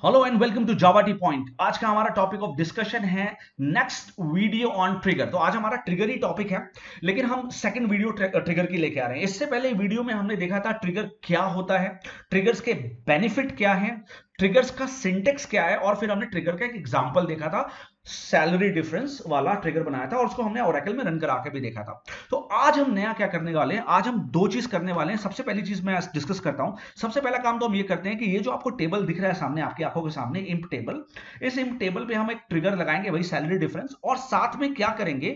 Hello and welcome to Java T point. आज का हमारा टॉपिक ऑफ डिस्कशन है नेक्स्ट वीडियो ऑन ट्रिगर। तो आज हमारा ट्रिगर ही टॉपिक है, लेकिन हम सेकंड वीडियो ट्रिगर की लेके आ रहे हैं। इससे पहले वीडियो में हमने देखा था ट्रिगर क्या होता है, ट्रिगर्स के बेनिफिट क्या है, ट्रिगर्स का सिंटेक्स क्या है, और फिर हमने ट्रिगर का एक एग्जांपल देखा था, सैलरी डिफरेंस वाला ट्रिगर बनाया था और उसको हमने ओरेकल में रन करा के भी देखा था। तो आज हम नया क्या करने वाले हैं, आज हम दो चीज करने वाले हैं। सबसे पहली चीज मैं डिस्कस करता हूं। सबसे पहला काम तो हम ये करते हैं कि ये जो आपको टेबल दिख रहा है सामने, आपकी आंखों के सामने इंप टेबल, इस इंप टेबल पे हम एक ट्रिगर लगाएंगे, वही सैलरी डिफरेंस, और साथ में क्या करेंगे,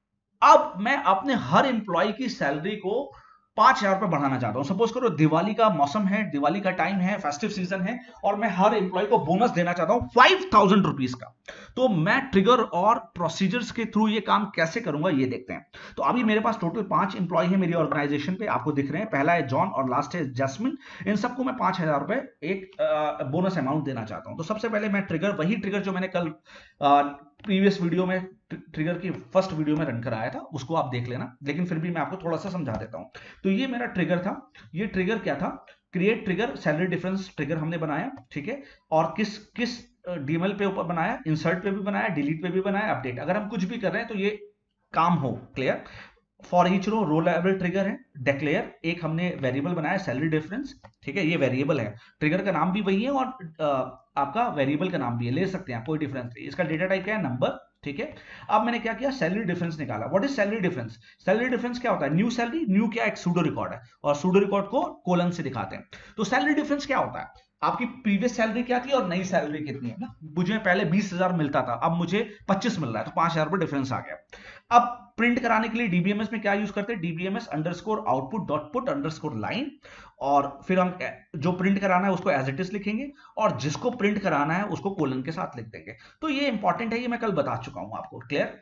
अब मैं अपने हर इंप्लॉय की सैलरी को 5,000 रुपए बढ़ाना चाहता हूं। सपोज करो दिवाली का मौसम है, दिवाली का टाइम है, फेस्टिव सीजन है, और मैं हर इंप्लॉय को बोनस देना चाहता हूं 5,000 रुपीज का। तो मैं ट्रिगर और प्रोसीजर्स के थ्रू ये काम कैसे करूंगा, ये देखते हैं। तो अभी मेरे पास टोटल 5 इंप्लॉय है मेरी ऑर्गेनाइजेशन पे, आपको दिख रहे हैं। पहला है जॉन और लास्ट है जैस्मिन। इन सबको मैं 5,000 रुपए एक बोनस अमाउंट देना चाहता हूं। तो सबसे पहले मैं ट्रिगर, वही ट्रिगर जो मैंने कल प्रीवियस वीडियो में, ट्रिगर की फर्स्ट वीडियो में रन कराया था, उसको आप देख लेना, लेकिन फिर भी मैं आपको थोड़ा सा समझा देता हूं। तो ये मेरा ट्रिगर था। ये ट्रिगर क्या था? Create trigger salary difference trigger हमने बनाया, ठीक है। और किस किस डीएमएल पे ऊपर बनाया, इंसर्ट पे भी बनाया, डिलीट पे भी बनाया, अपडेट। अगर हम कुछ भी कर रहे हैं तो ये काम हो clear. For each row level trigger है। डिक्लेयर एक हमने वेरिएबल बनाया सैलरी डिफरेंस, ठीक है, ये वेरिएबल है। ट्रिगर का नाम भी वही है और आपका वेरिएबल का नाम भी है, ले सकते हैं, कोई डिफरेंस नहीं। इसका डेटा टाइप क्या है? नंबर, ठीक है। अब मैंने क्या किया, सैलरी डिफरेंस निकाला। What is salary difference? Salary difference क्या होता है? न्यू सैलरी, न्यू क्या, एक सूडो रिकॉर्ड है, और सूडो रिकॉर्ड को कोलन से दिखाते हैं। तो सैलरी डिफरेंस क्या होता है? आपकी प्रीवियस सैलरी क्या थी और नई सैलरी कितनी है ना। मुझे पहले 20,000 मिलता था, अब मुझे 25 मिल रहा है, तो 5,000 रुपए डिफरेंस आ गया। अब प्रिंट कराने के लिए डीबीएमएस में क्या यूज करते हैं? DBMS underscore output dot put underscore line, और फिर हम जो प्रिंट कराना है उसको एज इट इज लिखेंगे, और जिसको प्रिंट कराना है उसको कोलन के साथ लिख देंगे। तो ये इंपॉर्टेंट है, ये मैं कल बता चुका हूं आपको, क्लियर।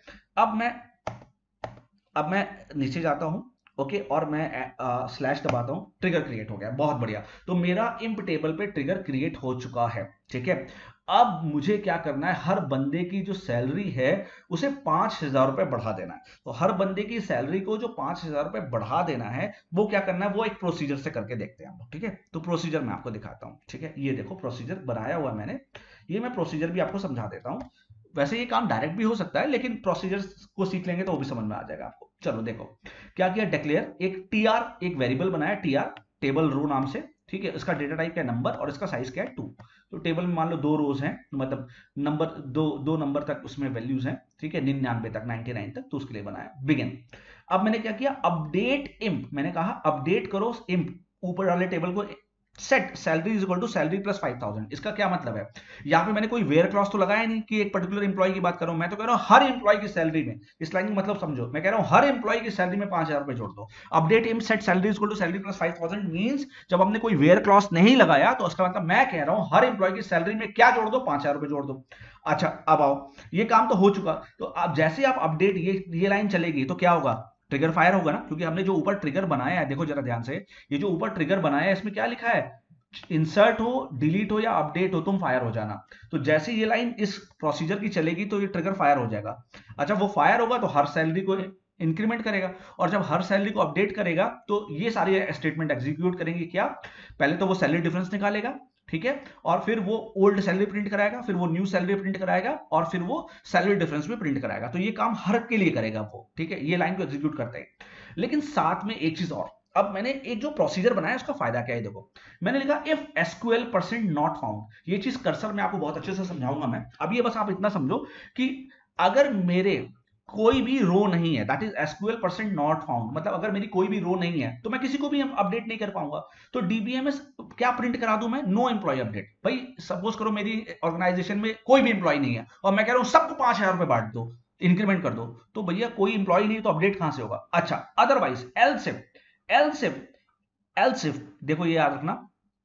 अब मैं नीचे जाता हूं, ओके, और मैं स्लैश दबाता हूं, ट्रिगर क्रिएट हो गया, बहुत बढ़िया। तो मेरा इंप टेबल पे ट्रिगर क्रिएट हो चुका है, ठीक है। अब मुझे क्या करना है, हर बंदे की जो सैलरी है उसे 5,000 रुपए बढ़ा देना है। तो हर बंदे की सैलरी को जो 5,000 रुपए बढ़ा देना है, वो क्या करना है, वो एक प्रोसीजर से करके देखते हैं हम लोग, ठीक है। तो प्रोसीजर मैं आपको दिखाता हूं, ठीक है। ये देखो प्रोसीजर बनाया हुआ मैंने, ये मैं प्रोसीजर भी आपको समझा देता हूं। वैसे ये काम डायरेक्ट भी हो सकता है, लेकिन प्रोसीजर्स को सीख लेंगे तो वो भी समझ में आ जाएगा आपको। चलो देखो क्या किया, डिक्लेयर एक टीआर, एक वेरिएबल बनाया टीआर, टेबल रो नाम से, ठीक है। इसका डेटा टाइप क्या है? नंबर, और इसका साइज क्या है? 2। तो टेबल में मान लो 2 रोज हैं, मतलब नंबर दो नंबर तक उसमें वैल्यूज हैं, ठीक है, 99 तक, 99 तक, तो उसके लिए बनाया बिगिन। अब मैंने क्या किया, अपडेट इंप, मैंने कहा अपडेट करो इंप ऊपर वाले टेबल को, set salary is equal to salary plus 5,000। इसका क्या मतलब है? यहाँ पे मैंने कोई वेयर क्लॉज तो लगाया नहीं कि एक पर्टिकुलर इंप्लॉय की बात कर रहा हूं, मैं तो कह रहा हूं हर इंप्लॉय की सैलरी में। इस लाइन का मतलब समझो, मैं कह रहा हूं हर इंप्लॉय की सैलरी में 5,000 रुपए जोड़ दो। Update emp set salary is equal to salary plus 5,000 means जब हमने कोई वेयर क्लॉज नहीं लगाया, तो उसका मतलब मैं कह रहा हूं हर इंप्लॉय की सैलरी में क्या जोड़ दो? 5,000 रुपए जोड़ दो। अच्छा अब आओ, ये काम तो हो चुका। तो अब जैसे आप अपडेट, ये लाइन चलेगी तो क्या होगा? ट्रिगर फायर होगा ना, क्योंकि हमने जो ऊपर ट्रिगर बनाया है, देखो जरा ध्यान से, ये जो ऊपर ट्रिगर बनाया है इसमें क्या लिखा है? इंसर्ट हो, डिलीट हो या अपडेट हो, तुम फायर हो जाना। तो जैसे ये लाइन इस प्रोसीजर की चलेगी तो ये ट्रिगर फायर हो जाएगा। अच्छा वो फायर होगा तो हर सैलरी को इंक्रीमेंट करेगा, और जब हर सैलरी को अपडेट करेगा तो ये सारी स्टेटमेंट एग्जीक्यूट करेंगे। क्या? पहले तो वो सैलरी डिफरेंस निकालेगा, ठीक है, और फिर वो ओल्ड सैलरी प्रिंट कराएगा, फिर वो न्यू सैलरी प्रिंट कराएगा, और फिर वो सैलरी डिफरेंस भी प्रिंट कराएगा। तो ये काम हर के लिए करेगा वो, ठीक है, ये लाइन को एग्जीक्यूट करते हैं। लेकिन साथ में एक चीज और, अब मैंने एक जो प्रोसीजर बनाया उसका फायदा क्या है, देखो मैंने लिखा if SQL percent not found. ये चीज कर्सर में आपको बहुत अच्छे से समझाऊंगा मैं, अब ये बस आप इतना समझो कि अगर मेरे कोई भी रो नहीं है, that is SQL percent not found, मतलब अगर मेरी कोई भी रो नहीं है तो मैं किसी को भी अपडेट नहीं कर पाऊंगा। तो डीबीएमएस क्या प्रिंट करा दूं मैं? No employee update. भाई सपोज करो मेरी ऑर्गेनाइजेशन में कोई भी एम्प्लॉय नहीं है और मैं कह रहा हूं सबको 5,000 रुपए बांट दो, इंक्रीमेंट कर दो, तो भैया कोई एम्प्लॉय नहीं तो अपडेट कहां से होगा? अच्छा अदरवाइज एल्सिफ, एल्सिफ एल्सिफ देखो ये याद रखना,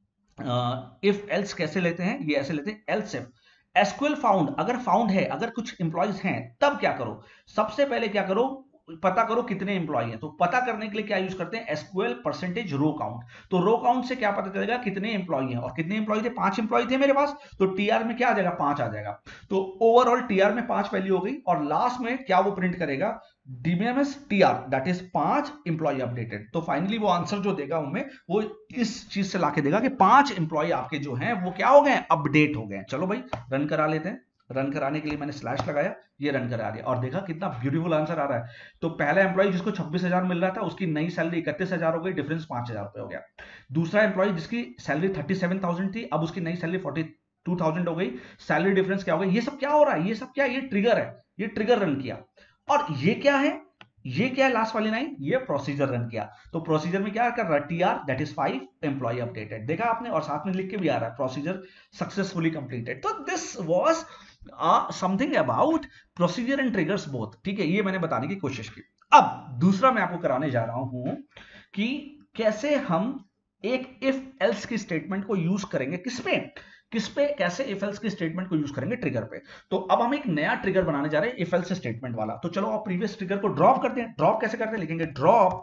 इफ एल्स कैसे लेते हैं, ये ऐसे लेते हैं, एल्स इफ एसक्यूएल फाउंड, अगर फाउंड है, अगर कुछ इंप्लॉइज हैं, तब क्या करो? सबसे पहले क्या करो, पता करो कितने इंप्लॉय हैं। तो पता करने के लिए क्या यूज करते हैं? SQL percentage row count. तो रो काउंट से क्या पता चलेगा? कितने इंप्लॉय हैं, और कितने इंप्लॉय थे? 5 इंप्लॉय थे मेरे पास, तो टीआर में क्या आ जाएगा? 5 आ जाएगा। तो ओवरऑल टीआर में 5 वैल्यू हो गई, और लास्ट में क्या वो प्रिंट करेगा? DBMS TR that is 5 employee updated. तो फाइनली वो आंसर जो देगा उनमें वो इस चीज से लाके देगा कि 5 एम्प्लॉय आपके जो हैं वो क्या हो गए, अपडेट हो गए। चलो भाई रन करा लेते हैं। रन कराने के लिए मैंने स्लैश लगाया, ये रन करा दिया और देखा कितना ब्यूटीफुल आंसर आ रहा है। तो पहला एम्प्लॉय जिसको 26,000 मिल रहा था उसकी नई सैलरी 31,000 हो गई, डिफरेंस 5,000 रुपए हो गया। दूसरा एम्प्लॉय जिसकी सैलरी 37,000 थी, अब उसकी नई सैलरी 42,000 हो गई, सैलरी डिफरेंस क्या हो गई। ये सब क्या हो रहा है, ये सब क्या, ये ट्रिगर है, ये ट्रिगर रन किया। और ये क्या है, ये क्या है लास्ट वाली लाइन, ये प्रोसीजर रन किया। तो प्रोसीजर में क्या कर रहा है, TR that is 5 employee updated, देखा आपने, और साथ में लिख के भी आ रहा है प्रोसीजर सक्सेसफुली कंप्लीटेड। तो this was something about procedure and triggers both, ठीक है, ये मैंने बताने की कोशिश की। अब दूसरा मैं आपको कराने जा रहा हूं कि कैसे हम एक इफ एल्स की स्टेटमेंट को यूज करेंगे, किस पे कैसे इफ एल्स की स्टेटमेंट को यूज करेंगे ट्रिगर पे। तो अब हम एक नया ट्रिगर बनाने जा रहे हैं इफ एल्स स्टेटमेंट वाला। तो चलो आप प्रीवियस ट्रिगर को ड्रॉप करते हैं। ड्रॉप कैसे करते हैं, लिखेंगे ड्रॉप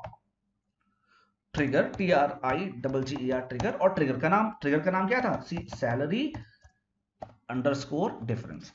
ट्रिगर, TRIGGER ट्रिगर, और ट्रिगर का नाम क्या था, सैलरी अंडरस्कोर डिफरेंस,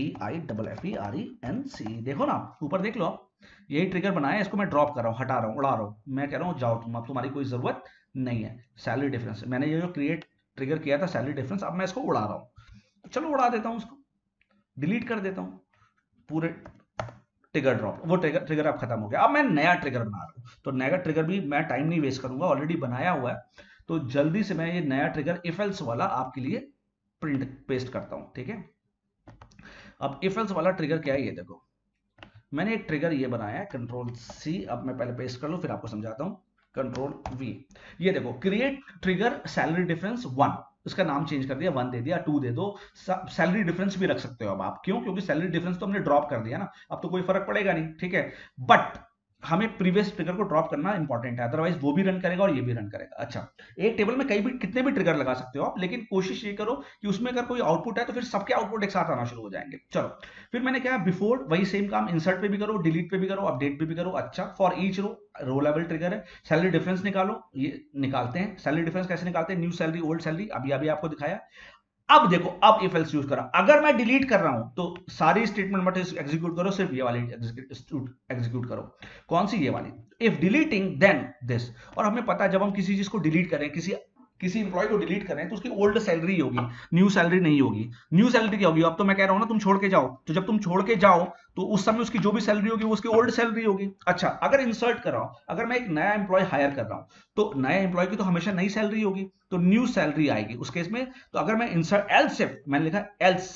DIFFERENC। देखो ना ऊपर देख लो आप, यही ट्रिगर बनाया है, इसको मैं ड्रॉप कर रहा हूं, हटा रहा हूं, उड़ा रहा हूं। मैं कह रहा हूं जाओ तुम, अब तुम्हारी कोई जरूरत नहीं है। सैलरी डिफरेंस मैंने ये जो क्रिएट ट्रिगर किया था सैलरी डिफरेंस, अब मैं इसको उड़ा रहा हूं। तो चलो उड़ा देता हूं, उसको डिलीट कर देता हूं, पूरे ट्रिगर ड्रॉप, वो ट्रिगर अब खत्म हो गया। अब मैं नया ट्रिगर बना रहा हूं, तो नया ट्रिगर भी मैं टाइम नहीं वेस्ट करूंगा, ऑलरेडी बनाया हुआ है। तो जल्दी से मैं ये नया ट्रिगर इफ एल्स वाला आपके लिए प्रिंट पेस्ट करता हूं, ठीक है। अब इफ एल्स वाला ट्रिगर क्या है, ये देखो मैंने एक ट्रिगर ये बनाया है, कंट्रोल C। अब मैं पहले पेस्ट कर लूं फिर आपको समझाता हूं, कंट्रोल V। ये देखो क्रिएट ट्रिगर सैलरी डिफरेंस 1, इसका नाम चेंज कर दिया, 1 दे दिया, 2 दे दो, सैलरी डिफरेंस भी रख सकते हो अब आप, क्यों, क्योंकि सैलरी डिफरेंस तो हमने ड्रॉप कर दिया ना, अब तो कोई फर्क पड़ेगा नहीं, ठीक है। बट हमें प्रीवियस ट्रिगर को ड्रॉप करना इंपॉर्टेंट है, अदरवाइज वो भी रन करेगा और ये भी रन करेगा। अच्छा, एक टेबल में कई भी कितने भी ट्रिगर लगा सकते हो आप, लेकिन कोशिश ये करो कि उसमें अगर कोई आउटपुट है तो फिर सबके आउटपुट एक साथ आना शुरू हो जाएंगे। चलो फिर मैंने क्या, बिफोर वही सेम काम इंसर्ट पे भी करो, डिलीट पे भी करो, अपडेट पे भी करो। अच्छा, for each row level trigger है, सैलरी डिफरेंस निकालो, ये निकालते हैं। सैलरी डिफरेंस कैसे निकालते हैं, न्यू सैलरी ओल्ड सैलरी, अभी अभी आपको दिखाया। अब देखो, अब इफ एल्स यूज करा, अगर मैं डिलीट कर रहा हूं तो सारी स्टेटमेंट मत एग्जीक्यूट करो, सिर्फ ये वाली एग्जीक्यूट करो। कौन सी, ये वाली, इफ डिलीटिंग देन दिस। और हमें पता है जब हम किसी चीज को डिलीट करें, किसी इंप्लॉय को डिलीट करें तो उसकी ओल्ड सैलरी होगी, न्यू सैलरी नहीं होगी। न्यू सैलरी क्या होगी, अब तो मैं कह रहा हूं ना तुम छोड़ के जाओ, तो जब तुम छोड़ के जाओ तो उस समय उसकी जो भी सैलरी होगी वो उसकी ओल्ड सैलरी होगी। अच्छा, अगर इंसर्ट कर रहा हूं, अगर मैं एक नया इंप्लॉय हायर कर रहा हूं तो नया इंप्लॉय की तो हमेशा नई सैलरी होगी, तो न्यू सैलरी आएगी उस केस में। तो अगर मैं इंसर्ट एल्स इफ, मैंने लिखा एल्स,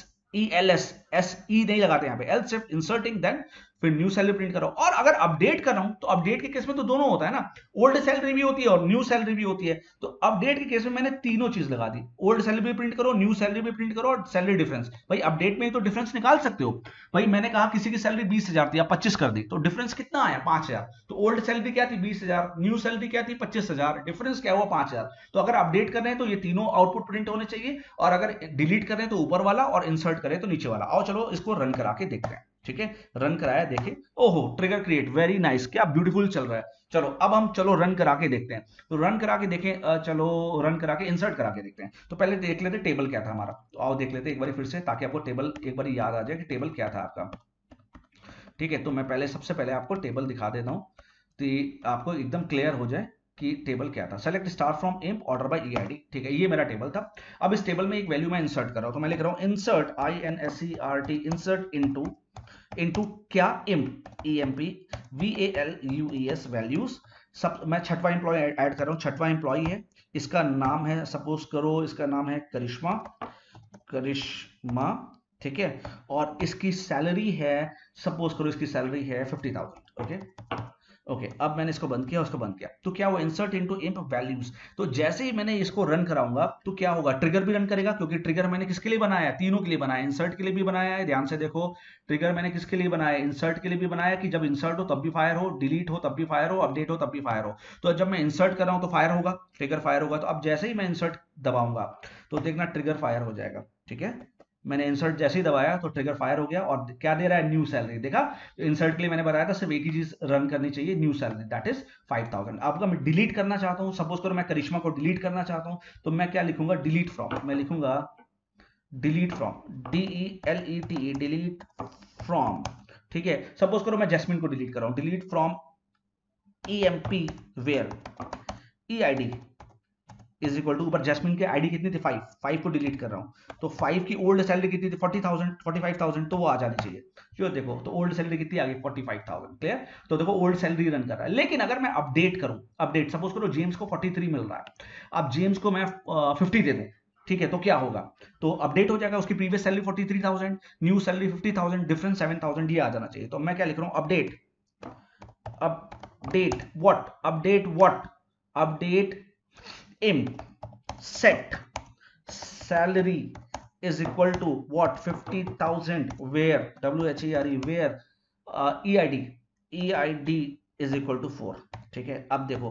ELS नहीं लगाते यहाँ पे, एल्स इफ इंसर्टिंग देन फिर न्यू सैलरी प्रिंट करो। और अगर अपडेट कर रहा हूं तो अपडेट के केस में तो दोनों होता है ना, ओल्ड सैलरी भी होती है और न्यू सैलरी भी होती है। तो अपडेट के केस में मैंने तीनों चीज लगा दी, ओल्ड सैलरी भी प्रिंट करो, न्यू सैलरी भी प्रिंट करो, और सैलरी डिफरेंस। भाई अपडेट में ही तो डिफरेंस निकाल सकते हो। भाई मैंने कहा किसी की सैलरी 20,000 थी या 25 कर दी, तो डिफरेंस कितना आया, 5,000। तो ओल्ड सैलरी क्या थी, 20,000, न्यू सैलरी क्या थी, 25,000, डिफरेंस क्या हुआ, 5,000। तो अगर अपडेट कर रहे हैं तो ये तीनों आउटपुट प्रिंट होने चाहिए, और अगर डिलीट कर रहे हैं तो ऊपर वाला, और इंसर्ट करें तो नीचे वाला। आओ चलो इसको रन करा के देखते हैं, ठीक है। रन कराया, देखे, ओहो ट्रिगर क्रिएट, वेरी नाइस, क्या ब्यूटीफुल चल रहा है। चलो अब हम चलो रन करा के देखते हैं। तो रन करा के देखें, चलो रन करा के इंसर्ट करा के देखते हैं। तो पहले देख लेते टेबल क्या था हमारा, तो आओ देख लेते एक बार फिर से, ताकि आपको टेबल एक बार याद आ जाए कि टेबल क्या था आपका, ठीक है। तो मैं पहले सबसे पहले आपको टेबल दिखा देता हूँ, तो आपको एकदम क्लियर हो जाए कि टेबल क्या था। Select star from emp order by EID, ठीक है, ये मेरा टेबल था। अब इस टेबल में एक वैल्यू मैं इंसर्ट कर रहा हूं, तो मैं लिख रहा हूं इंसर्ट INSERT, इंसर्ट इनटू क्या, इम्प EMP VALUES वैल्यूज। सब मैं छठवां इंप्लॉय ऐड कर रहा हूं, छठवां इंप्लॉय है, इसका नाम है, सपोज करो इसका नाम है करिश्मा, ठीक है। और इसकी सैलरी है, सपोज करो इसकी सैलरी है 50,000, ओके ओके। अब मैंने इसको बंद किया, उसको बंद किया, तो क्या हुआ, इंसर्ट इनटू इंप वैल्यूज। तो जैसे ही मैंने इसको रन कराऊंगा तो क्या होगा, ट्रिगर भी रन करेगा, क्योंकि ट्रिगर मैंने किसके लिए बनाया है, तीनों के लिए बनाया, इंसर्ट के लिए भी बनाया है, ध्यान से देखो, ट्रिगर मैंने किसके लिए बनाया, इंसर्ट के लिए भी बनाया कि जब इंसर्ट हो तब भी फायर हो, डिलीट हो तब भी फायर हो, अपडेट हो तब भी फायर हो। तो जब मैं इंसर्ट कर रहा हूं तो फायर होगा, ट्रिगर फायर होगा। तो अब जैसे ही मैं इंसर्ट दबाऊंगा तो देखना ट्रिगर फायर हो जाएगा, ठीक है। मैंने इंसर्ट जैसे ही दबाया तो ट्रिगर फायर हो गया, और क्या दे रहा है, न्यू सैलरी। देखा, इंसर्ट के लिए मैंने बताया था सिर्फ एक ही चीज रन करनी चाहिए, न्यू सैलरी दैट इज 5,000। अब मैं डिलीट करना चाहता हूं, सपोज करो मैं करिश्मा को डिलीट करना चाहता हूं, तो मैं क्या लिखूंगा, डिलीट फ्रॉम, मैं लिखूंगा delete from, DELETE, delete from, ठीक है, सपोज करो मैं जैस्मिन को डिलीट कर रहा हूं, delete from EMP where EID is equal to, ऊपर जैस्मिन की आईडी कितनी थी 5 को डिलीट कर रहा हूं, तो 5 की ओल्ड सैलरी कितनी थी 40,000 45,000, तो वो आ जानी चाहिए। क्यों, देखो तो ओल्ड सैलरी कितनी आ गई 45,000, क्लियर। तो देखो ओल्ड सैलरी रन कर रहा है। लेकिन अगर मैं अपडेट करूं, अपडेट सपोज करो जेम्स को 43 मिल रहा है, अब जेम्स को मैं 50 दे दूं, ठीक है, तो क्या होगा, तो अपडेट हो जाएगा, उसकी previous salary 43,000, new salary 50,000, difference 7,000, ये आ जाना चाहिए। तो मैं क्या लिख रहा हूं, update, update what, update what, update imp set salary is equal to what 50,000 where WHERE where EID is equal to 4, ठीक है। अब देखो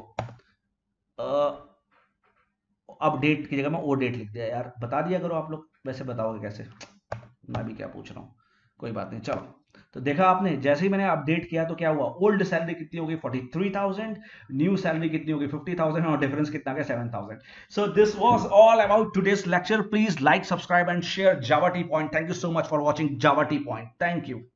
अपडेट की जगह मैं ओ डेट लिख दिया, यार बता दिया करो आप लोग, वैसे बताओगे कैसे, मैं भी क्या पूछ रहा हूँ, कोई बात नहीं, चलो। तो देखा आपने, जैसे ही मैंने अपडेट किया तो क्या हुआ, ओल्ड सैलरी कितनी हो गई 43,000, न्यू सैलरी कितनी हो गई 50,000, और डिफरेंस कितना गया 7,000। So this was all about today's lecture. Please like, subscribe and share Java T point. Thank you so much for watching Java T point. Thank you.